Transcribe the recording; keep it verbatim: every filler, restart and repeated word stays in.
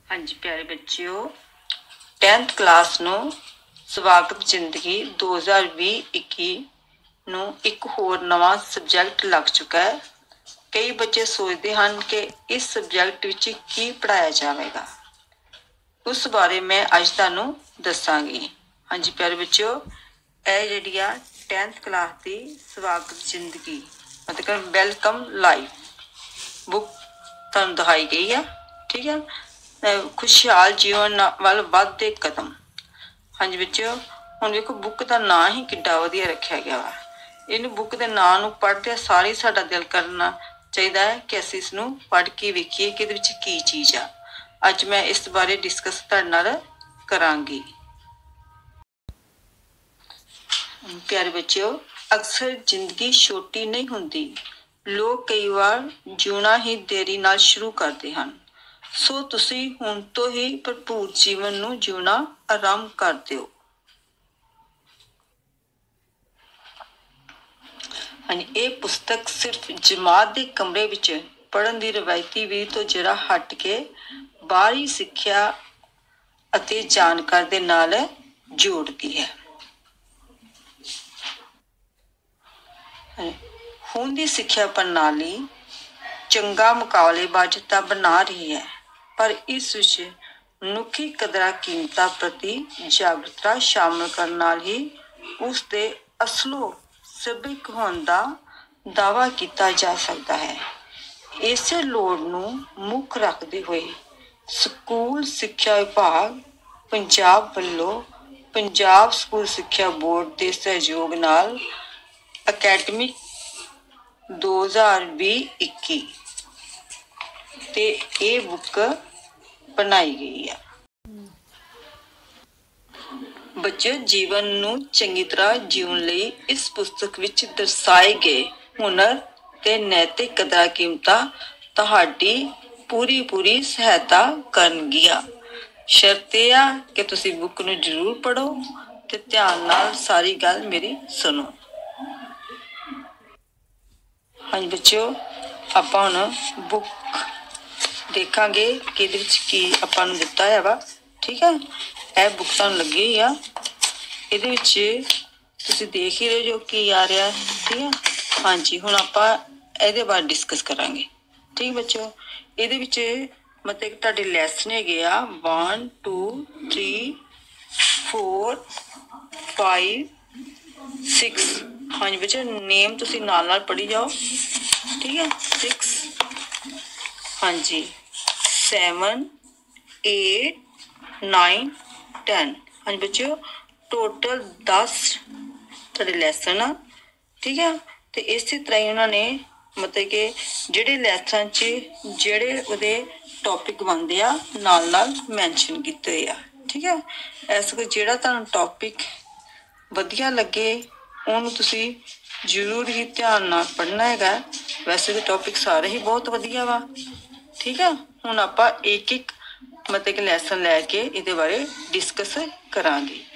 हाँ जी प्यारे बच्चों, टेंथ क्लास ਨੂੰ ਸਵਾਗਤ ਜ਼ਿੰਦਗੀ दो हज़ार बीस इक्की ਨੂੰ ਇੱਕ ਹੋਰ ਨਵਾਂ ਸਬਜੈਕਟ ਲੱਗ ਚੁੱਕਾ ਹੈ। ਕਈ ਬੱਚੇ ਸੋਚਦੇ ਹਨ ਕਿ ਇਸ ਸਬਜੈਕਟ ਵਿੱਚ ਕੀ ਪੜਾਇਆ ਜਾਵੇਗਾ, ਉਸ ਬਾਰੇ ਮੈਂ ਅੱਜ ਤੁਹਾਨੂੰ ਦੱਸਾਂਗੀ। ਹਾਂਜੀ ਪਿਆਰੇ ਬੱਚਿਓ, ਇਹ ਜਿਹੜੀ ਆ टेंथ क्लास ਦੀ ਸਵਾਗਤ ਜ਼ਿੰਦਗੀ मतलब वेलकम लाइफ बुक ਤੁਹਾਨੂੰ ਦਿਖਾਈ गई है। ठीक है, खुशहाल जीवन वाल वाधे कदम। हाँ जी बच्चों, हुण देखो बुक का नाम ही किड्डा वधिया रखा गया वा। इन बुक के नाम नूं पढ़दे सारे साडा दिल करना चाहिए है कि असीं इसनूं पढ़ के वेखीए कि इहदे विच की चीज़ आ। अज मैं इस बारे डिस्कस तुहाडे नाल करांगी। प्यारे बच्चों, अक्सर जिंदगी छोटी नहीं हुंदी, लोग कई बार जीना ही देरी नाल शुरू करते हैं। सो तुसी हुण तो ही भरपूर जीवन नूं जीना आरंभ कर दिओ। हाँ, ये पुस्तक सिर्फ जमात के कमरे विच पढ़न की रवायती विधि तो जरा हट के बाहरी सिक्ख्या अते जानकारी दे नाल जोड़ती है। हुण दी सिक्ख्या प्रणाली चंगा मुकाबलेबाज़ बना रही है, पर इस विच मनुखी कदरां कीमतां प्रति जागरूकता शामिल करन नाल ही उस दे असलो सभ्यक होण दा दावा किया जा सकता है। इस लोड़ नूं मुख रखते हुए स्कूल सिक्ख्या विभाग पंजाब वल्लों पंजाब स्कूल सिक्ख्या बोर्ड के सहयोग नाल अकैडमिक दो हज़ार बीस इक्की ते ये बुक बनाई गई है। बच्चे जीवन नूं चंगी तरह जीवन लई इस पुस्तक विच दर्शाए गए हुनर ते नैतिक कदरां कीमतां तुहाडी पूरी पूरी सहायता करनगियां। शर्त यह आ कि तुसीं बुक नूं जरूर पढ़ो ते ध्यान नाल सारी गल मेरी सुनो। हाँ बच्चों, आपां हुण बुक देखांगे कि इहदे विच की आपां नूं दित्ता है वा। ठीक है, यह बुक तुहानूं लगी हुई आ, इहदे विच तुसीं देख ही रहे जो की आ रहा। ठीक है, हाँ जी, हुण आपां इहदे बारे डिस्कस करांगे। ठीक बच्चों, इहदे विच मतलब तुहाडे लैसन हैगे आ one two three four five six. हाँ जी बच्चों, नेम तुसीं नाल नाल पढ़ी जाओ। ठीक है, सिक्स, हाँ जी, सेवन एट नाइन टेन। हाँ जी बच्चों, टोटल दस तुहाडे लैसन आ। ठीक है, तो इस तरह ही उन्होंने मतलब कि ਜਿਹੜੇ ਲੈਸਨ 'ਚ ਜਿਹੜੇ ਉਹਦੇ ਟੌਪਿਕ ਬਣਦੇ ਆ ਨਾਲ ਨਾਲ ਮੈਂਸ਼ਨ ਕੀਤੇ ਹੋਏ ਆ। ਠੀਕ ਹੈ, ਇਸ ਕਰਕੇ ਜਿਹੜਾ ਤੁਹਾਨੂੰ ਟੌਪਿਕ ਵਧੀਆ ਲੱਗੇ ਉਹਨੂੰ ਤੁਸੀਂ ਜ਼ਰੂਰ ਹੀ ਧਿਆਨ ਨਾਲ ਪੜ੍ਹਨਾ ਹੈਗਾ। ਵੈਸੇ ਤਾਂ ਟੌਪਿਕ ਸਾਰੇ ਹੀ ਬਹੁਤ ਵਧੀਆ ਵਾ। ਠੀਕ ਹੈ, ਹੁਣ ਆਪਾਂ ਇੱਕ ਇੱਕ मतलब कि लैसन लैके ये बारे डिस्कस करांगे।